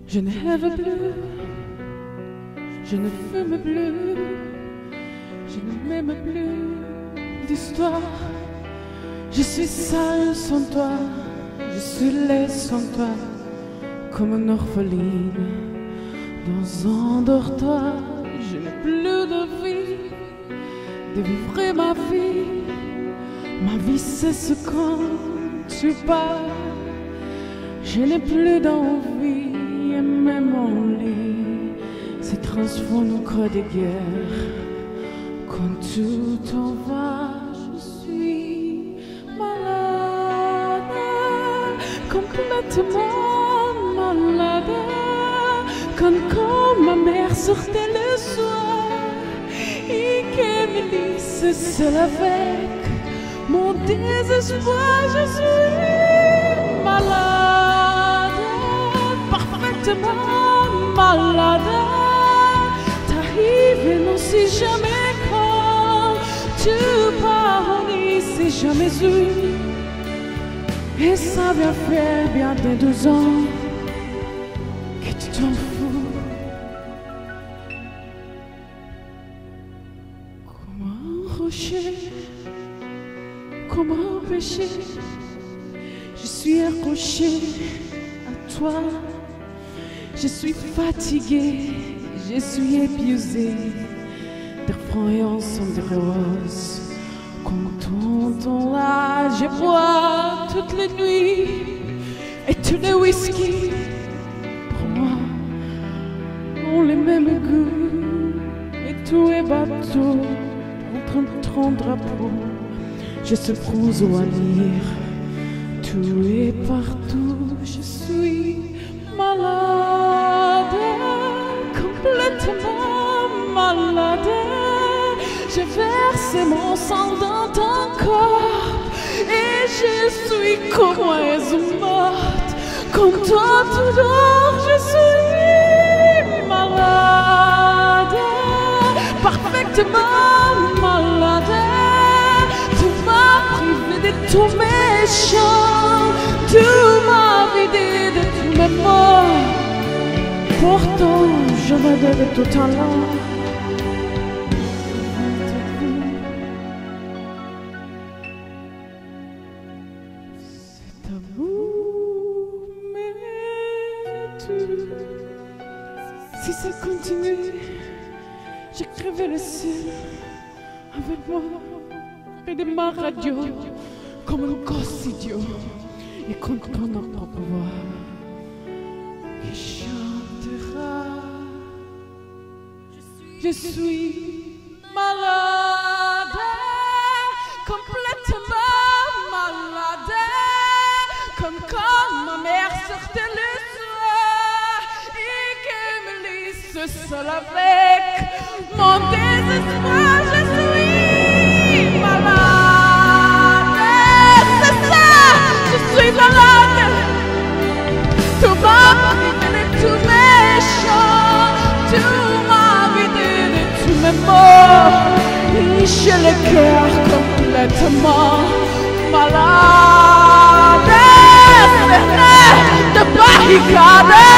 Je ne rêve plus, je ne fume plus, je ne m'aime plus d'histoire. Je suis seule sans toi, je suis laide sans toi, comme une orpheline dans un dortoir. Je n'ai plus de vie, de vivre ma vie. Ma vie cesse quand tu pars. Je n'ai plus d'envie et même mon lit se transforme en croix de guerre. Quand tout en va, je suis malade, complètement malade. Quand ma mère sortait le soir et qu'Emilie se seule avec mon désespoir, je suis malade, parfaitement malade. T'arrives et non sais jamais quand tu pars, on s'est jamais eu. Et ça vient faire bien des 2 ans que tu t'en fous. Comme un rocher, comme un péché, je suis accrochée à toi. Je suis fatiguée, je suis épuisée de croyances en des roses. Quand on là, je bois toutes les nuits et tous les whisky. Pour moi, ont les mêmes goûts et tous les bateaux entre un drapeau. Je se pose à lire tout et partout. Je suis malade, complètement malade. Je verse mon sang dans ton corps et je suis comme un morte. Quand toi tu dors, je suis malade, parfaitement malade. Tu m'as privé de tous mes chants, tu m'as vidé de tous mes mots. Pourtant, je me donne tout talent. Cet amour m'aide. Si ça continue, j'écrivais le ciel avec moi et de ma radio comme un gosse idiot. Et quand on n'a pas pouvoir, il chantera. Je suis malade, complètement malade. Comme quand ma mère sortait le soir et qu'Emilie se seule avec mon désespoir. Je suis malade, c'est ça, je suis malade. Tu m'as privé de tous mes chants, tu m'as vidé de tous mes mots. Et j'ai le cœur complètement malade. C'est vrai de barricade.